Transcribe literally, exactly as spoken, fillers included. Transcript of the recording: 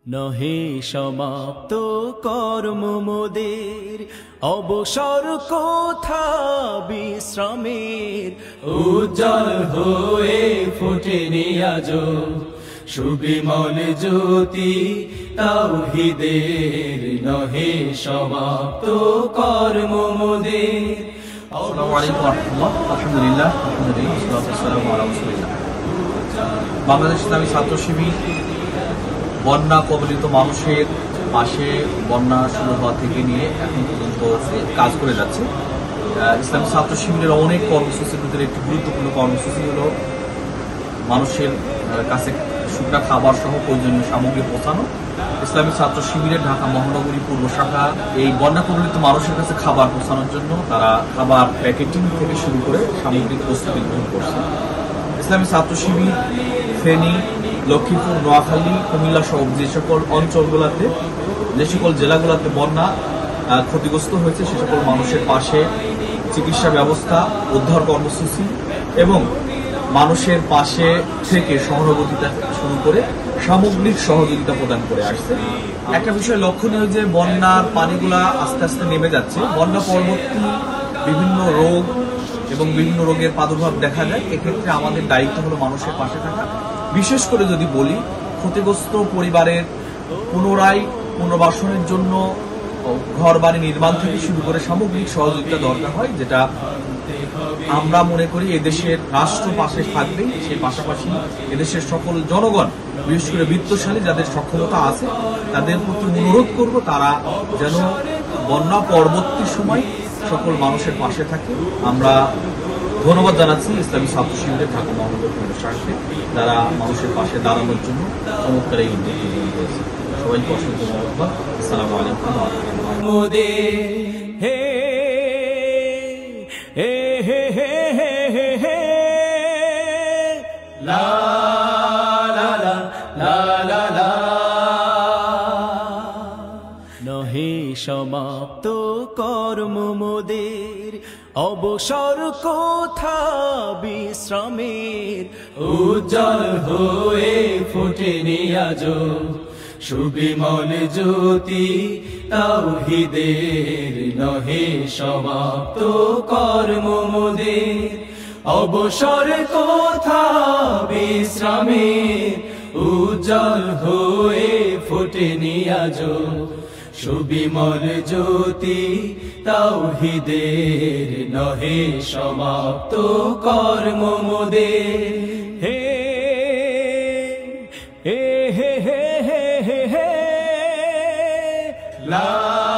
নহে সমাপ্ত কর্ম মোদের, অবসর কোথা বিশ্রামের। উজ্জ্বল হয়ে ফোটেনি আজো সুবিমল জ্যোতি তাওহীদের, নহে সমাপ্ত কর্ম মোদের। আসসালামু আলাইকুম ওয়া রাহমাতুল্লাহ। আলহামদুলিল্লাহ, আলহামদুলিল্লাহ, সাল্লাতু ওয়াসসালামু আলা রাসূলিল্লাহ। বাংলাদেশ ইসলামী ছাত্র শিবির বন্যা কবলিত মানুষের পাশে বন্যা শুরু হওয়া থেকে নিয়ে এখন পর্যন্ত কাজ করে যাচ্ছে। ইসলামী ছাত্র শিবিরের অনেক কর্মসূচির ভিতরে একটি গুরুত্বপূর্ণ কর্মসূচি হলো মানুষের কাছে শুকনা খাবার সহ প্রয়োজনীয় সামগ্রী পৌঁছানো। ইসলামী ছাত্র শিবিরের ঢাকা মহানগরী পূর্ব শাখা এই বন্যা কবলিত মানুষের কাছে খাবার পৌঁছানোর জন্য তারা খাবার প্যাকেটিং থেকে শুরু করে সামগ্রিক প্রস্তুতি গ্রহণ করছে। ইসলামী ছাত্র শিবির ফেনী, লক্ষ্মীপুর, নোয়াখালী, কুমিল্লা সহ যে সকল অঞ্চলগুলোতে, যে সকল জেলাগুলোতে বন্যা ক্ষতিগ্রস্ত হয়েছে সে সকল মানুষের পাশে চিকিৎসা ব্যবস্থা, উদ্ধার কর্মসূচি এবং মানুষের পাশে থেকে সহানুভূতিটা শুরু করে সামগ্রিক সহযোগিতা প্রদান করে আসছে। একটা বিষয় লক্ষণীয় যে বন্যার পানিগুলা আস্তে আস্তে নেমে যাচ্ছে। বন্যা পরবর্তী বিভিন্ন রোগ এবং বিভিন্ন রোগের প্রাদুর্ভাব দেখা যায়। এক্ষেত্রে আমাদের দায়িত্ব হলো মানুষের পাশে থাকা। বিশেষ করে যদি বলি, ক্ষতিগ্রস্ত পরিবারের পুনরায় পুনর্বাসনের জন্য ঘর বাড়ি নির্মাণ থেকে শুরু করে সামগ্রিক সহযোগিতা দরকার হয়, যেটা আমরা মনে করি এদেশের রাষ্ট্র পাশে থাকবে। সেই পাশাপাশি এদেশের সকল জনগণ, বিশেষ করে বিত্তশালী যাদের সক্ষমতা আছে, তাদের প্রতি অনুরোধ করব তারা যেন বন্যা পরবর্তী সময় সকল মানুষের পাশে থাকে। আমরা ধন্যবাদ জানাচ্ছি ইসলামী ছাত্র শিবিরের ঢাকা মহানগর পূর্ব শাখাকে, যারা মানুষের পাশে দাঁড়ানোর জন্য চমৎকার এই উদ্যোগ গ্রহণ করেছে। সবাইকে অসংখ্য ধন্যবাদ। আসসালামু আলাইকুম ওয়া রাহমাতুল্লাহ। নহে সমাপ্ত কর্ম মোদের, অবসর কোথা বিশ্রামের। উজ্জ্বল হয়ে ফোটেনি আজো সুবিমল জ্যোতি তাওহীদের, নহে সমাপ্ত কর্ম মোদের, অবসর কোথা বিশ্রামের। উজ্জ্বল হয়ে ফোটেনি আজো সুবিমল জ্যোতি তাওহীদের, নহে সমাপ্ত কর্ম মোদের। হে হে হে হে হে লা